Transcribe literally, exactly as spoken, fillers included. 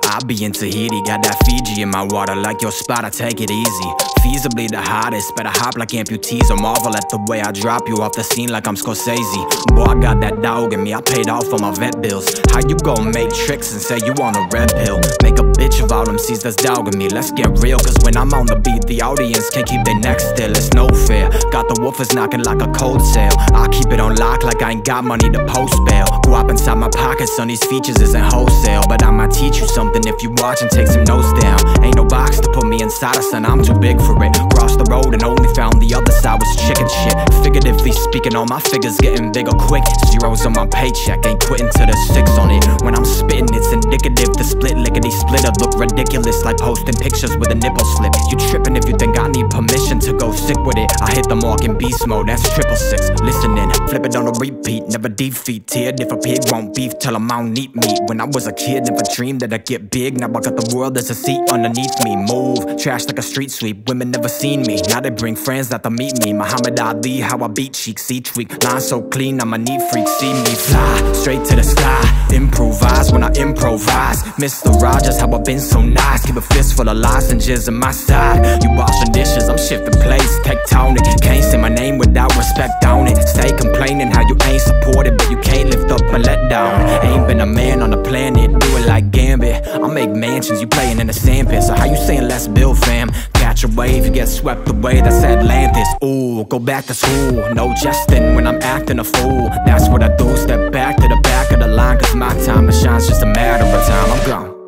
I be in Tahiti, got that Fiji in my water. Like your spot, I take it easy. Feasibly the hottest, better hop like amputees. I marvel at the way I drop you off the scene like I'm Scorsese. Boy, I got that dog in me, I paid off on my vet bills. How you gon' make tricks and say you on a red pill? Make a bitch of all them C's that's dogging me. Let's get real, cause when I'm on the beat, the audience can't keep their neck still. It's no fair, got the woofers knocking like a cold sale. I keep it on lock like I ain't got money to post bail. Go up inside my pockets, son, these features isn't wholesale. But I might teach you something if you watch and take some notes down. Ain't no box to put me inside of, son, I'm too big for it. Crossed the road and only found the other side was chicken shit. Figuratively speaking, all my figures getting bigger quick. Zeros on my paycheck, ain't quitting till there's six on it. When I'm spitting, it's indicative. The split lickety splitter look ridiculous, like posting pictures with a nipple slip. You tripping if you think I need permission to go sick with it. I hit the mark in beast mode, that's triple six. Listening, flip it on a repeat, never defeat. Teared if a pig won't beef, tell him I don't eat meat. When I was a kid, never dreamed that I'd get big. Now I got the world as a seat underneath me. Move, trash like a street sweep. Women never seen me, now they bring friends that to meet me. Muhammad Ali, how I beat cheeks each week. Line so clean, I'm a neat freak. See me fly, straight to the sky. Improvise when I improvise. Mister Rogers, how I been so nice. Keep a fist full of lozenges on my side. You washing dishes, I'm shifting plates. Tectonic, can't say my name without respect on it. Stay complaining how you ain't supported, but you can't lift up a letdown. Ain't been a man on the planet, do it like Gambit. I make mansions, you playing in the sandpit. So how you saying let's build, fam? Catch a wave, you get swept away, that's Atlantis. Ooh, go back to school, no jesting when I'm acting a fool. That's what I do, step back to the back of the line, cause my time to shine's just a matter of time. I'm gone.